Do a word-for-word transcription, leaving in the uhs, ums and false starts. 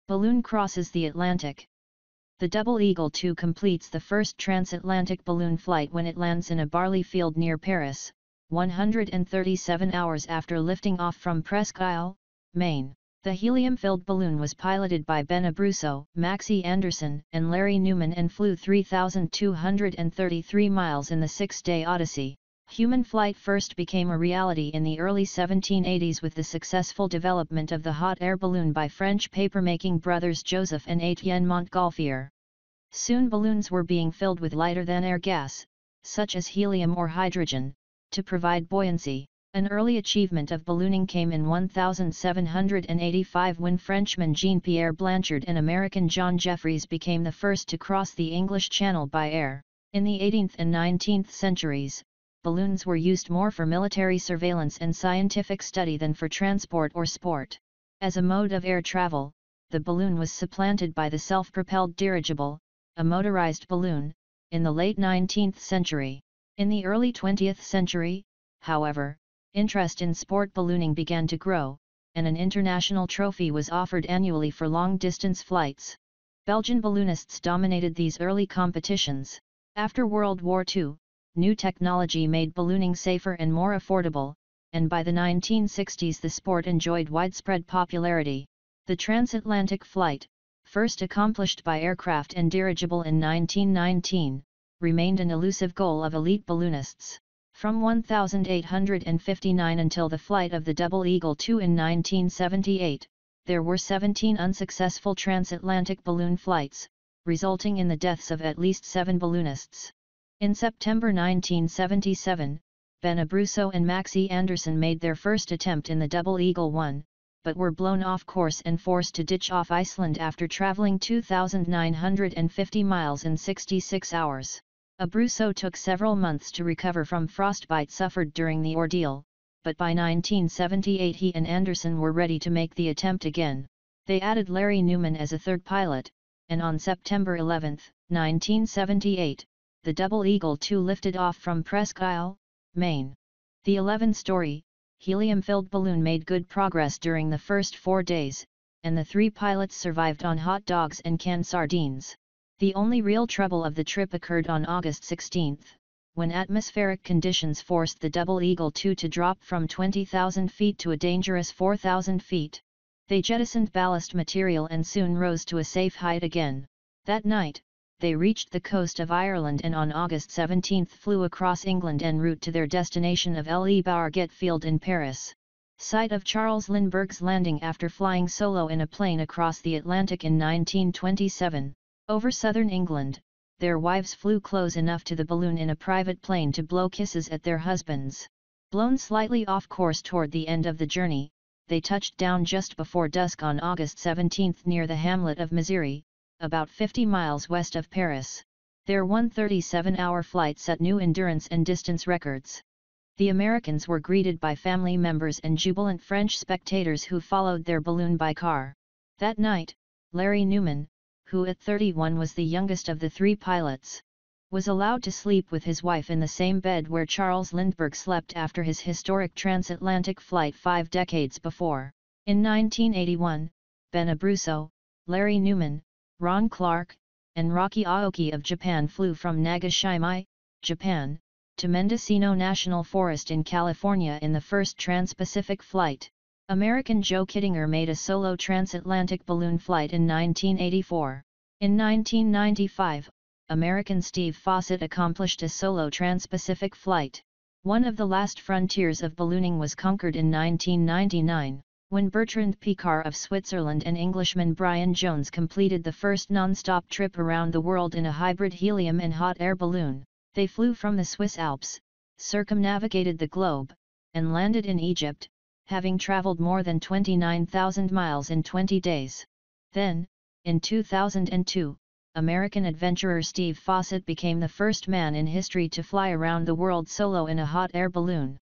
Balloon crosses the Atlantic. The Double Eagle two completes the first transatlantic balloon flight when it lands in a barley field near Paris, one hundred thirty-seven hours after lifting off from Presque Isle, Maine. The helium-filled balloon was piloted by Ben Abruzzo, Maxie Anderson, and Larry Newman and flew three thousand two hundred thirty-three miles in the six-day Odyssey. Human flight first became a reality in the early seventeen eighties with the successful development of the hot air balloon by French papermaking brothers Joseph and Etienne Montgolfier. Soon balloons were being filled with lighter-than-air gas, such as helium or hydrogen, to provide buoyancy. An early achievement of ballooning came in seventeen eighty-five when Frenchman Jean-Pierre Blanchard and American John Jeffreys became the first to cross the English Channel by air. In the eighteenth and nineteenth centuries, balloons were used more for military surveillance and scientific study than for transport or sport. As a mode of air travel, the balloon was supplanted by the self-propelled dirigible, a motorized balloon, in the late nineteenth century. In the early twentieth century, however, interest in sport ballooning began to grow, and an international trophy was offered annually for long-distance flights. Belgian balloonists dominated these early competitions. After World War Two, new technology made ballooning safer and more affordable, and by the nineteen sixties the sport enjoyed widespread popularity. The transatlantic flight, first accomplished by aircraft and dirigible in nineteen nineteen, remained an elusive goal of elite balloonists. From eighteen fifty-nine until the flight of the Double Eagle two in nineteen seventy-eight, there were seventeen unsuccessful transatlantic balloon flights, resulting in the deaths of at least seven balloonists. In September nineteen seventy-seven, Ben Abruzzo and Maxie Anderson made their first attempt in the Double Eagle one, but were blown off course and forced to ditch off Iceland after traveling two thousand nine hundred fifty miles in sixty-six hours. Abruzzo took several months to recover from frostbite suffered during the ordeal, but by nineteen seventy-eight he and Anderson were ready to make the attempt again. They added Larry Newman as a third pilot, and on September eleventh, nineteen seventy-eight, the Double Eagle two lifted off from Presque Isle, Maine. The eleven-story, helium-filled balloon made good progress during the first four days, and the three pilots survived on hot dogs and canned sardines. The only real trouble of the trip occurred on August sixteenth, when atmospheric conditions forced the Double Eagle two to drop from twenty thousand feet to a dangerous four thousand feet. They jettisoned ballast material and soon rose to a safe height again. That night, they reached the coast of Ireland and on August seventeenth flew across England en route to their destination of Le Bourget Field in Paris, site of Charles Lindbergh's landing after flying solo in a plane across the Atlantic in nineteen twenty-seven. Over southern England, their wives flew close enough to the balloon in a private plane to blow kisses at their husbands. Blown slightly off course toward the end of the journey, they touched down just before dusk on August seventeenth near the hamlet of Missouri, about fifty miles west of Paris. Their one hundred thirty-seven hour flight set new endurance and distance records. The Americans were greeted by family members and jubilant French spectators who followed their balloon by car. That night, Larry Newman, who at thirty-one was the youngest of the three pilots, was allowed to sleep with his wife in the same bed where Charles Lindbergh slept after his historic transatlantic flight five decades before. In nineteen eighty-one, Ben Abruzzo, Larry Newman, Ron Clark, and Rocky Aoki of Japan flew from Nagashima, Japan, to Mendocino National Forest in California in the first trans-Pacific flight. American Joe Kittinger made a solo transatlantic balloon flight in nineteen eighty-four. In nineteen ninety-five, American Steve Fossett accomplished a solo trans-Pacific flight. One of the last frontiers of ballooning was conquered in nineteen ninety-nine. When Bertrand Piccard of Switzerland and Englishman Brian Jones completed the first non-stop trip around the world in a hybrid helium and hot air balloon. They flew from the Swiss Alps, circumnavigated the globe, and landed in Egypt, having traveled more than twenty-nine thousand miles in twenty days. Then, in two thousand two, American adventurer Steve Fossett became the first man in history to fly around the world solo in a hot air balloon.